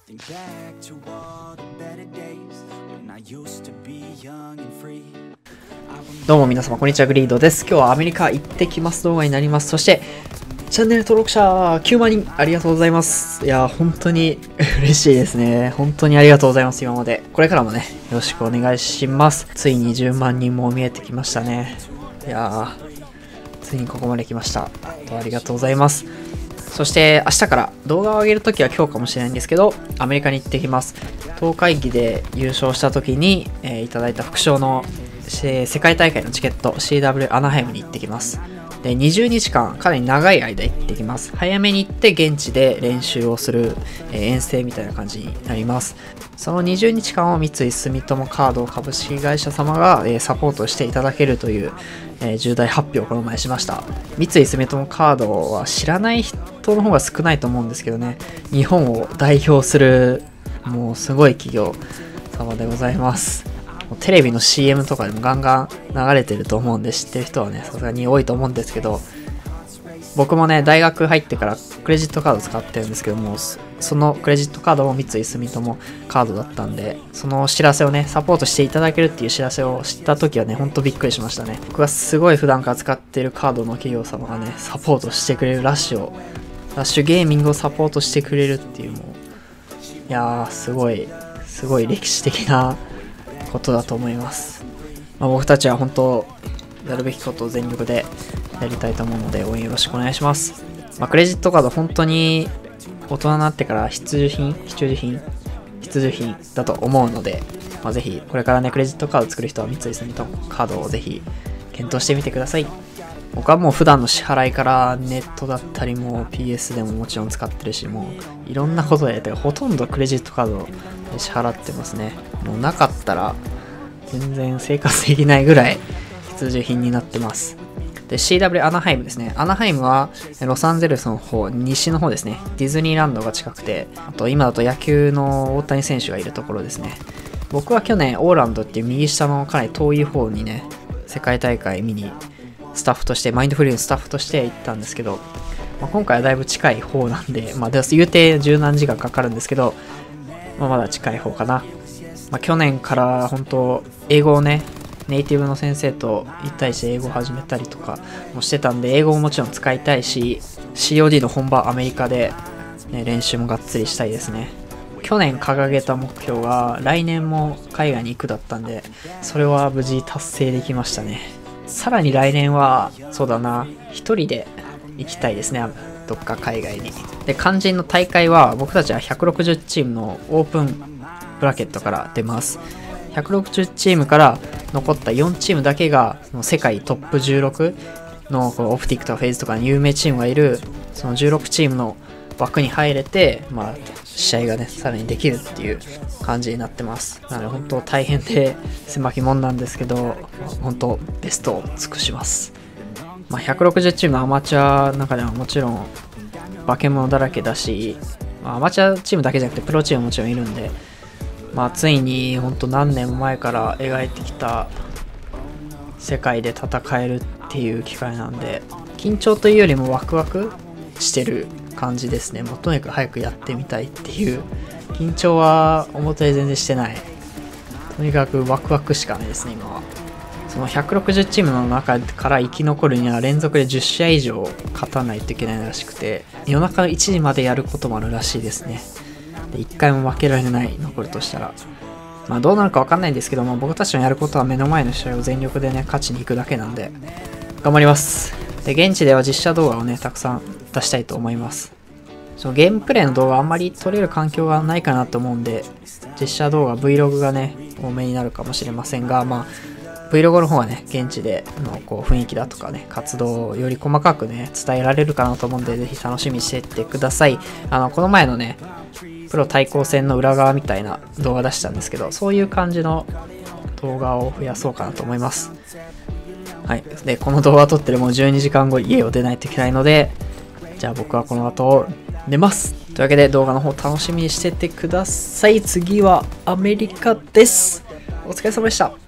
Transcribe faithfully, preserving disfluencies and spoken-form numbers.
Think back to all the better days when I used to be young and free. どうも皆様こんにちは、グリードです。今日はアメリカ行ってきます動画になります。そしてチャンネル登録者きゅうまんにんありがとうございます。いやー本当に嬉しいですね。本当にありがとうございます。今までこれからもねよろしくお願いします。ついにじゅうまんにんも見えてきましたね。いやーついにここまで来ました。ありがとうございます。そして明日から動画を上げるときは今日かもしれないんですけど、アメリカに行ってきます。東海議で優勝したときに、えー、いただいた副賞の、えー、世界大会のチケット シーダブリュー アナハイムに行ってきます。でにじゅうにちかんかなり長い間行ってきます。早めに行って現地で練習をする、えー、遠征みたいな感じになります。そのにじゅうにちかんを三井住友カード株式会社様が、えー、サポートしていただけるという、えー、重大発表をこの前しました。三井住友カードは知らない人の方が少ないと思うんですけどね、日本を代表するもうすごい企業様でございます。テレビの シーエム とかでもガンガン流れてると思うんで、知ってる人はねさすがに多いと思うんですけど、僕もね大学入ってからクレジットカード使ってるんですけども、そのクレジットカードも三井住友カードだったんで、その知らせをねサポートしていただけるっていう知らせを知った時はねほんとびっくりしましたね。僕がすごい普段から使ってるカードの企業様がねサポートしてくれる、ラッシュをラッシュゲーミングをサポートしてくれるっていう、もういやーすごいすごい歴史的なことだと思います。まあ、僕たちは本当やるべきことを全力でやりたいと思うので応援よろしくお願いします。まあ、クレジットカード本当に大人になってから必需品必需品必需品だと思うので、まあ、ぜひこれからねクレジットカード作る人は三井住友カードをぜひ検討してみてください。僕はもう普段の支払いからネットだったりも ピーエス でももちろん使ってるし、もういろんなことでやってほとんどクレジットカードで支払ってますね。もうなかったら全然生活できないぐらい必需品になってます。で シーダブリュー アナハイムですね。アナハイムはロサンゼルスの方、西の方ですね。ディズニーランドが近くて、あと今だと野球の大谷選手がいるところですね。僕は去年オーランドっていう右下のかなり遠い方にね世界大会見にスタッフとしてマインドフリーのスタッフとして行ったんですけど、まあ、今回はだいぶ近い方なんで、まあで言うて十何時間かかるんですけど、まあ、まだ近い方かな。まあ、去年から本当英語をねネイティブの先生といち対いちで英語を始めたりとかもしてたんで、英語ももちろん使いたいし シーオーディー の本場アメリカで、ね、練習もがっつりしたいですね。去年掲げた目標が来年も海外に行くだったんで、それは無事達成できましたね。さらに来年はそうだな一人で行きたいですね、どっか海外に。で肝心の大会は僕たちはひゃくろくじゅうチームのオープンブラケットから出ます。ひゃくろくじゅうチームから残ったよんチームだけがその世界トップじゅうろくのこのオプティックとかフェイズとかに有名チームがいるそのじゅうろくチームの枠に入れて、まあ試合がねさらにできるっていう感じになってます。なので本当大変で狭き門なんですけど、本当ベストを尽くします。まあ、ひゃくろくじゅうチームのアマチュアの中ではもちろん化け物だらけだし、まあ、アマチュアチームだけじゃなくてプロチームももちろんいるんで、まあ、ついに本当何年も前から描いてきた世界で戦えるっていう機会なんで、緊張というよりもワクワクしてる感じですね。もうとにかく早くやってみたいっていう、緊張は表で全然してない、とにかくワクワクしかないですね今は。そのひゃくろくじゅうチームの中から生き残るには連続でじゅっしあい以上勝たないといけないらしくて、夜中のいちじまでやることもあるらしいですね。でいっかいも負けられない、残るとしたら。まあどうなるか分かんないんですけども、僕たちのやることは目の前の試合を全力でね勝ちに行くだけなんで頑張ります。で現地では実写動画をねたくさん出したいと思います。そのゲームプレイの動画あんまり撮れる環境がないかなと思うんで、実写動画 Vlog がね多めになるかもしれませんが、まあ Vlog の方はね現地でのこう雰囲気だとかね活動をより細かくね伝えられるかなと思うんで、ぜひ楽しみにしていってください。あのこの前のねプロ対抗戦の裏側みたいな動画出したんですけど、そういう感じの動画を増やそうかなと思います。はい。でこの動画を撮ってるもうじゅうにじかんご家を出ないといけないので、じゃあ僕はこの後寝ます。というわけで動画の方楽しみにしててください。次はアメリカです。お疲れ様でした。